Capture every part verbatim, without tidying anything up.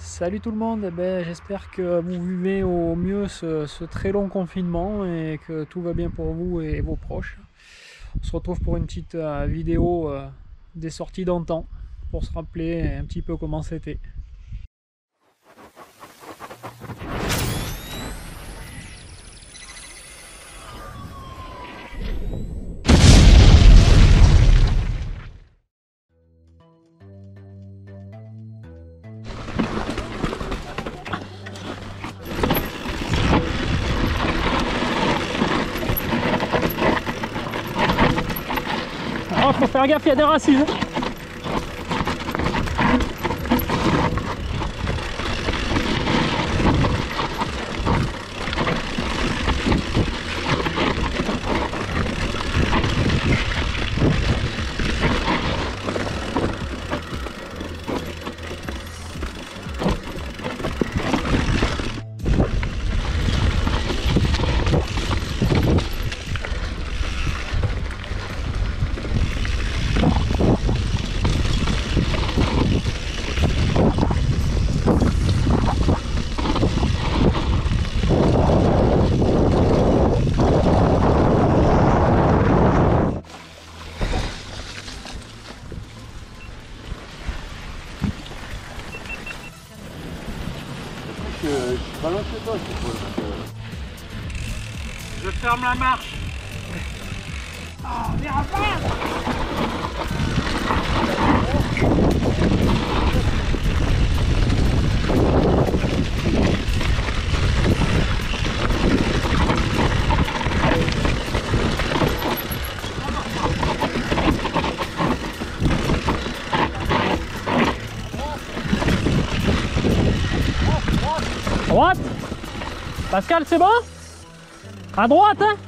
Salut tout le monde, eh ben, j'espère que vous vivez au mieux ce, ce très long confinement et que tout va bien pour vous et vos proches. On se retrouve pour une petite euh, vidéo euh, des sorties d'antan pour se rappeler un petit peu comment c'était. Alors faut faire gaffe, il y a des racines. Je suis pas loin de toi, je suppose. Je ferme la marche. Oh, dérapage! Droite. Pascal, c'est bon? À droite, hein?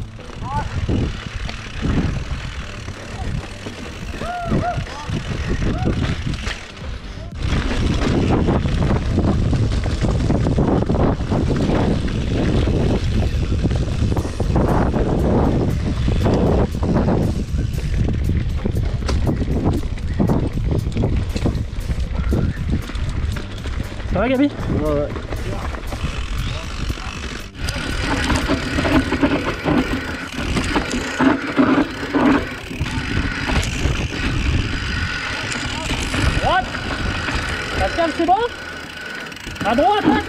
Ça va, Gabi? Ouais, ouais. Droite. Pascal, c'est bon? À droite, hein?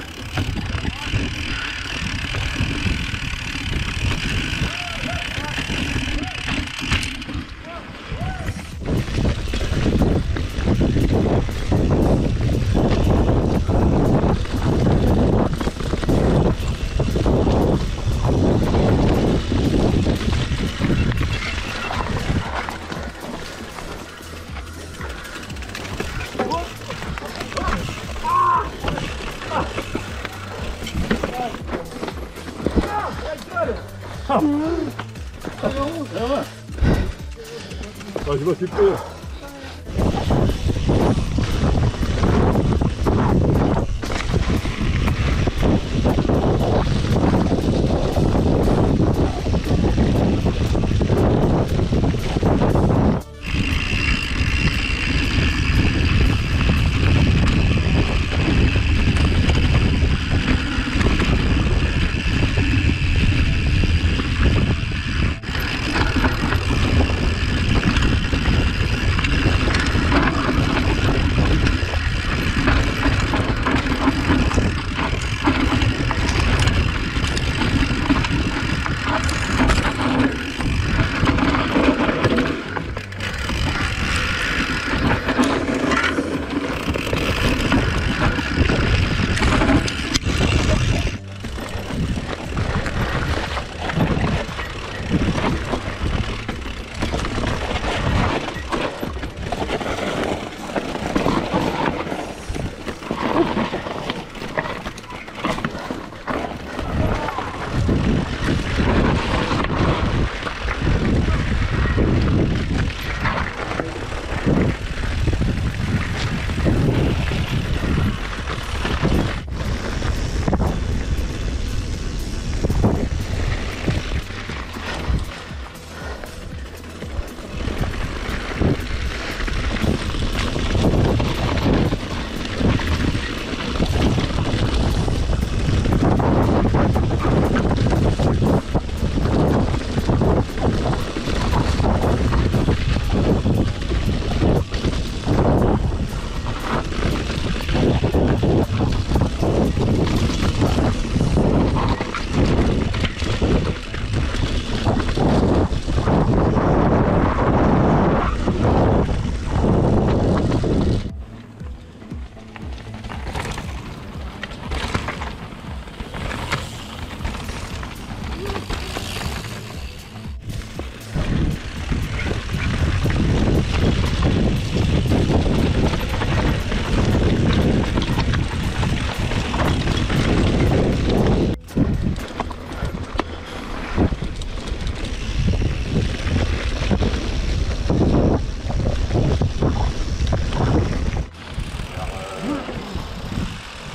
Ah, je vois tu peux.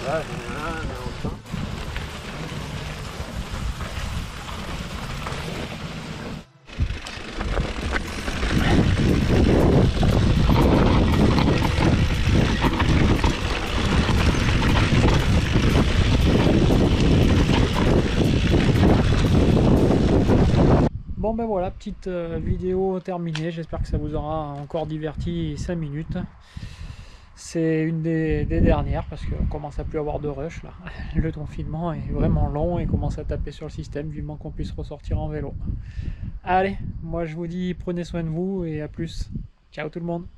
Là, j'en ai un, mais enfin. Bon ben voilà, petite euh, vidéo terminée, j'espère que ça vous aura encore diverti cinq minutes. C'est une des, des dernières parce qu'on commence à plus avoir de rush là. Le confinement est vraiment long et commence à taper sur le système, vivement qu'on puisse ressortir en vélo. Allez, moi je vous dis prenez soin de vous et à plus. Ciao tout le monde.